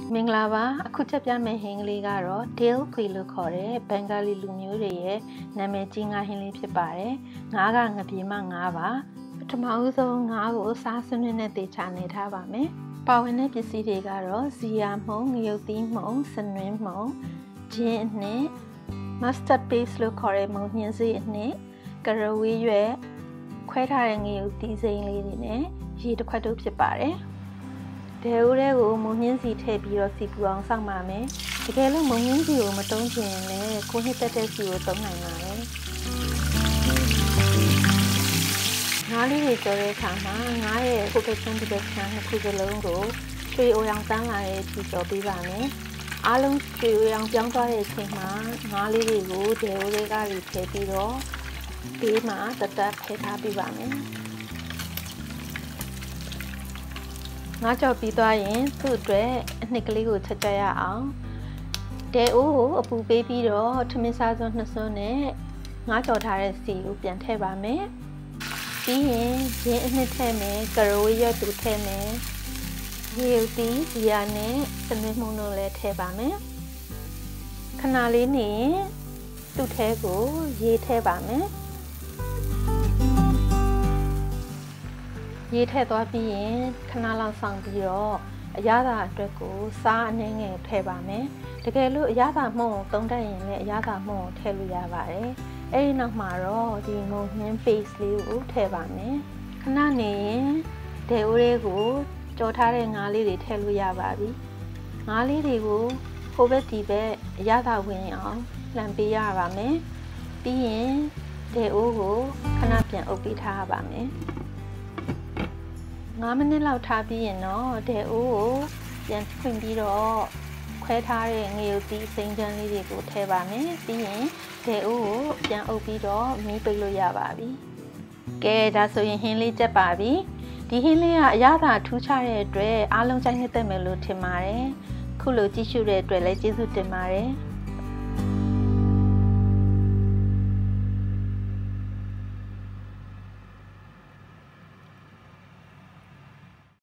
မင်္ဂလာပါအခုချက်ပြမယ့်ဟင်းကလေးကတော့ Dill Kui လို့ခေါ်တဲ့ဘင်္ဂါလီလူမျိုးတွေရဲ့နာမည်ကြီးငါးဟင်းလေးဖြစ်ပါတယ်ငါးကငပြေမငါးပါပထမဦးဆုံးငါးကိုစားစနစ်နဲ့တေချာနေထားပါမယ်ပါဝင်တဲ့ပစ္စည်းတွေကတော့ဇီယာမှုန့်ငရုတ်သီးမှုန့်စနွင်းမှုန့်ဂျင်းအနှစ် mustard paste လို့ခေါ်တဲ့မုန်ညှင်းစေးအနှစ်ကရဝေးရွက်ခွဲထားတဲ့ငရုတ်သီးစိမ်းလေးတွေနဲ့ရေတစ်ခွက်တို့ဖြစ်ပါတယ်ဒဲဦးတဲ့ကိုမုံညင်းစီထည့်ပြီးတော့စီပူအောင်စောင့်ပါမယ်။တကယ်လို့မုံညင်းစီကိုမတုံးချင်ရင်လည်းကိုနှစ်တက်တဲ့စီကိုသုံးနိုင်ပါတယ်။ငါးလေးတွေကြောတဲ့အခါမှာငါးရဲ့ protection protection နှစ်ခုစလုံးကိုရွှေအိုရောင်တန်းလာတဲ့အထိကြောပေးပါမယ်။အားလုံးရွှေအိုရောင်ပြောင်းသွားတဲ့အချိန်မှာငါးလေးတွေကိုဒဲဦးတွေကတွေထည့်ပြီးတော့ဘေးမှာတက်တက်ထည့်ထားပေးပါမယ်။ငါကြော်ပြီးသွားရင်သူ့အတွက်အနှစ်ကလေးကိုချက်ကြရအောင်ဒဲအိုးကိုအပူပေးပြီးတော့ထမင်းစားစွန်းနှစ်စွန်းနဲ့ငါကြော်ထားတဲ့စီကိုပြန်ထည့်ပါမယ်ပြီးရင်ရင်းအနှစ်ထည့်မယ်ကရိုးရွက်တူထည့်မယ်ရေဥတီဇီယာနဲ့စနွေးမှုန့်တို့လည်းထည့်ပါမယ်ခဏလေးနေသူ့ထဲကိုရေထည့်ပါမယ်ရေထည့်သွားပြီးရင်ခဏလောက်ဆောင်ပြီးတော့အရသာအတွက်ကိုစားအနှဲငယ်ထည့်ပါမယ်တကယ်လို့အရသာမှုန့်ကိုသုံးတတ်ရင်လည်းအရသာမှုန့်ကိုထည့်လို့ရပါတယ်အဲဒီနောက်မှာတော့ဒီမုံညင်း paste လေးကိုထည့်ပါမယ်ခဏနေရင်ဒဲအိုးလေးကိုကြော်ထားတဲ့ငါးလေးတွေထည့်လို့ရပါပြီငါးလေးတွေကိုဟိုဘက်ဒီဘက်အရသာဝင်အောင်လှန်ပေးရပါမယ်ပြီးရင်ဒဲအိုးကိုခဏပြန်အုပ်ပေးထားရပါမယ်9 မိနစ်လောက်ထားပြီးရင်တော့ဒဲအိုးကိုပြန်ဖွင့်ပြီးတော့ခွဲထားတဲ့ငရုတ်သီးစိမ်းချမ်းလေးတွေကိုထည့်ပါမယ်ပြီးရင်ဒဲအိုးကိုပြန်အုပ်ပြီးတော့မီးပိတ်လို့ရပါပြီကဲဒါဆိုရင်ဟင်းလေးတက်ပါပြီဒီဟင်းလေးကအရသာထူးခြားတဲ့အတွက်အားလုံးကြိုက်နှစ်သက်မယ်လို့ထင်ပါတယ်ခုလိုကြည့်ရှုတဲ့အတွက်လည်းကျေးဇူးတင်ပါတယ်